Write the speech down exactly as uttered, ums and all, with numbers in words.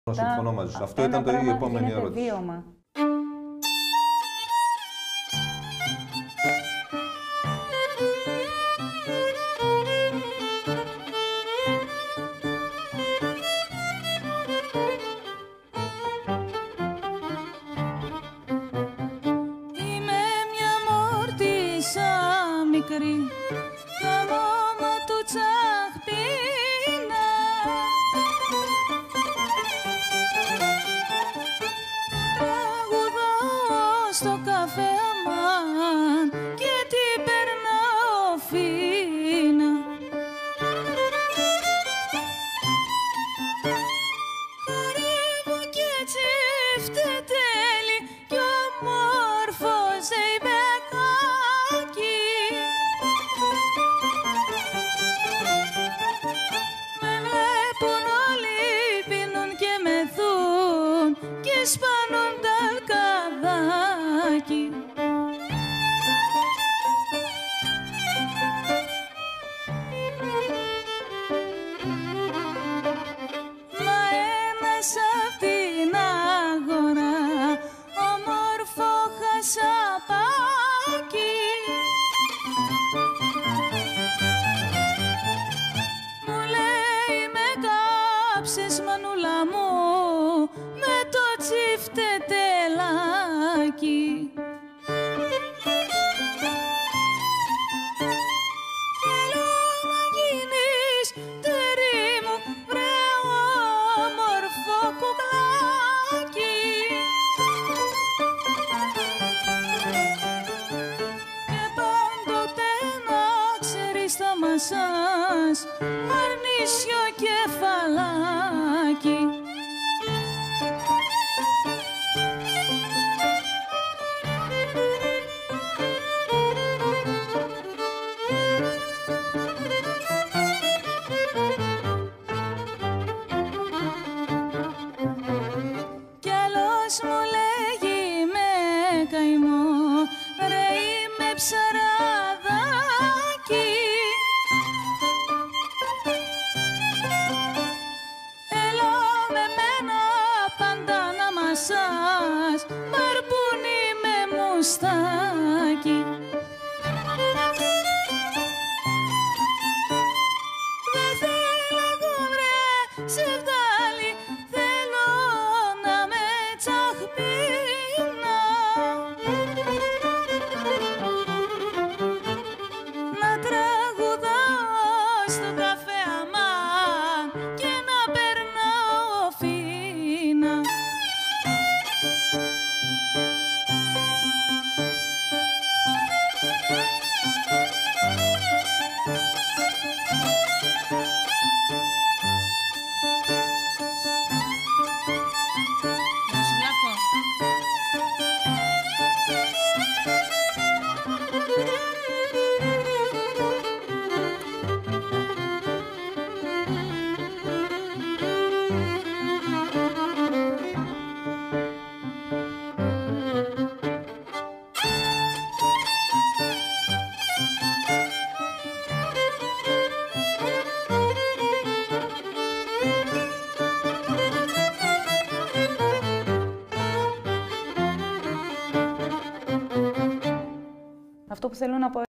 Συμφωνώ μαζί σου. Αυτό ήταν το η επόμενη ερώτηση. Βίωμα. Είμαι μια μόρτισσα μικρή, τα μόμα του τσαχπίνα. Τραγουδάω στο καφέ αμάν και την περνάω φίνα. Χαρεύω κι έτσι φτετέλει κι όμορφο ζεϊμπεκάκι. Με βλέπουν όλοι, πίνουν και μεθούν και σπάνουν τα αλκαδάκι. Μα ένας απ' την αγορά, όμορφο χασαπάκι, μου λέει με κάψες μανούλα μου με το τσιφτετελάκι. Θέλω να γίνεις τέρι μου, βρε όμορφο κουκλάκι. Και πάντοτε να ξέρεις το μασάζ, αρνίσιο κεφαλάκι. Κι άλλος μου λέγει με καημό, ρε είμαι ψαραδάκι. Έλα με μένα πάντα να μασάς, μπαρπούνι με μουστάκι. Δεν θέλω εγώ βρε σεβδάλι, θέλω να με τσαχπίνα. Να τραγουδάω στο καφέ αμάν και να περνάω φίνα. Να σου βλέπω. Αυτό που θέλω να πω